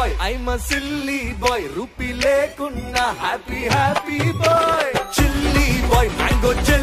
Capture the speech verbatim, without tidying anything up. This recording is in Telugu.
bye I'm a silly boy rupee లేకున్నా happy happy boy chilly boy mango